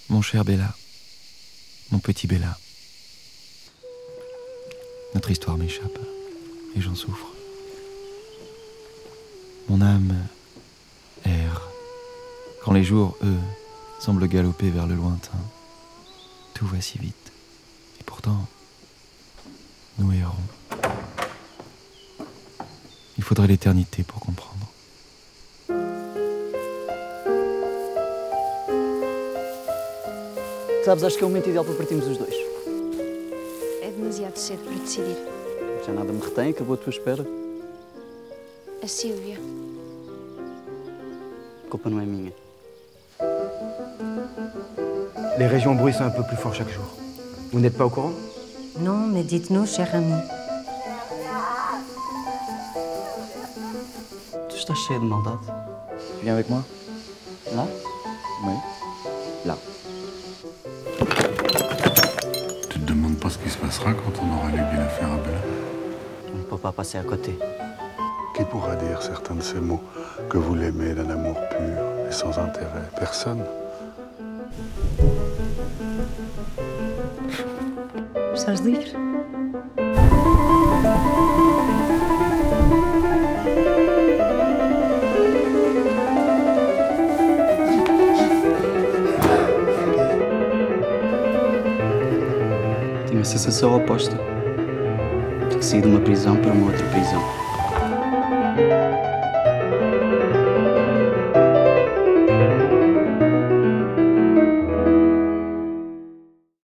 Mon cher Bella, mon petit Bella, notre histoire m'échappe et j'en souffre. Mon âme erre quand les jours, eux, semblent galoper vers le lointain. Tout va si vite, et pourtant, nous errons. Il faudrait l'éternité pour comprendre. Sabes, acho que é o momento ideal para partirmos os dois. É demasiado cedo para decidir. Já nada me retém, acabou a tua espera. A Sílvia. A culpa não é minha. Les régions bruits sont un peu plus forts chaque jour. Vous n'êtes pas au courant? Non, mais dites-nous, cher ami. Tu estás cheia de maldade. Tu viens avec moi? Là? Oui. Là. Tu te demandes pas ce qui se passera quand on aura légué l'affaire à Bella? On ne peut pas passer à côté. Qui pourra dire certains de ces mots que vous l'aimez d'un amour pur et sans intérêt? Personne. Estás livre? Tenho a sensação oposta. De que saí de uma prisão para uma outra prisão.